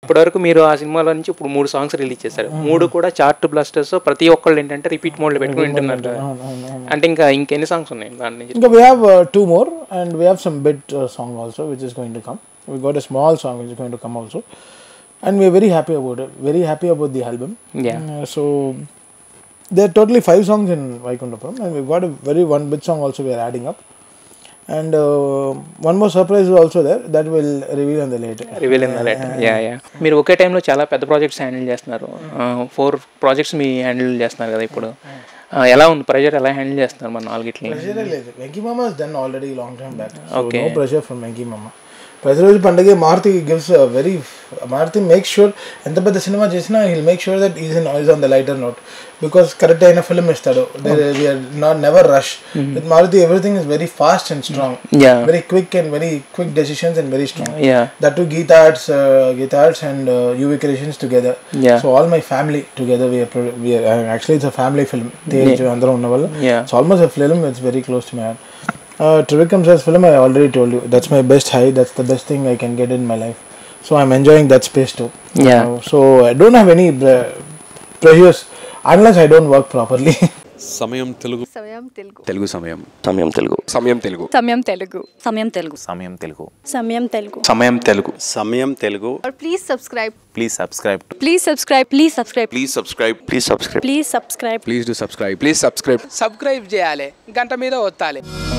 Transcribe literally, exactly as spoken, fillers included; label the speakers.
Speaker 1: ఇప్పటివరకు మీరు ఆ సినిమాలో నుంచి ఇప్పుడు మూడు సాంగ్స్ రిలీజ్ చేశారు, మూడు కూడా చార్ట్ బ్లాస్టర్స్, ప్రతి ఒక్కళ్ళు ఏంటంటే రిపీట్ మోడ్లో పెట్టుకుని వింటున్నారు. అంటే ఇంకా ఇంకెన్ని సాంగ్స్ ఉన్నాయి దాని నుంచి?
Speaker 2: ఇంకా we have uh, two more and we have some bit uh, song also which is going to come. We got a small song which is going to come also and we are very happy about it, very happy about the album.
Speaker 1: Yeah.
Speaker 2: Uh, so there are totally five songs in Vaikundapuram and we've got a very one bit song also we are adding up. And uh, one more surprise is also there that will reveal in the later.
Speaker 1: Reveal in the later. Yeah, yeah. మీరు ఒకే టైంలో చాలా పెద్ద projects handle చేస్తున్నారు, four projects మీ handle చేస్తున్నారు కదా ఇప్పుడు. ఎలా ఉంది ప్రెషర్, ఎలా హ్యాండిల్ చేస్తున్నారు మన నాలుగిట్లని?
Speaker 2: ప్రెషర్ లేదు, వెంకీ మామ has done already long time back. So okay. No pressure from Venky Mama. Prati Roju Pandage Maruthi gives very Maruthi make sure ఎంత పెద్ద సినిమా చేసినా he'll make sure that is in is on the lighter note because correct అయిన ఫిల్మ్ ఇస్తాడు. We are not never rush with Maruthi. Everything is very fast and strong, very quick and very quick decisions and very strong. That to Geetha arts Geetha arts and UV creations together. So all my family together we are actually it's a family film. Tej అందరూ ఉన్న వాళ్ళు it's almost a film it's very close to my heart. Uh, Trivikram sir's film, I already told you, that's my best high, that's the best thing I can get in my life. So I'm enjoying that space too.
Speaker 1: Yeah.
Speaker 2: Uh, so I don't have any pre- pressures unless I don't work properly.
Speaker 3: సమయం తెలుగు
Speaker 4: సమయం తెలుగు
Speaker 3: తెలుగు సమయం
Speaker 5: సమయం Telugu
Speaker 3: Samayam Telugu
Speaker 4: Samayam Telugu
Speaker 6: Samayam Telugu
Speaker 5: Samayam Telugu
Speaker 6: Samayam Telugu
Speaker 5: Samayam Telugu
Speaker 3: Samayam Telugu.
Speaker 4: or please subscribe
Speaker 5: please subscribe
Speaker 4: please subscribe
Speaker 6: please subscribe
Speaker 3: please subscribe
Speaker 5: please subscribe
Speaker 6: please subscribe
Speaker 3: please do subscribe please subscribe
Speaker 7: subscribe చేయాలి, గంట మీద ఒత్తాలి.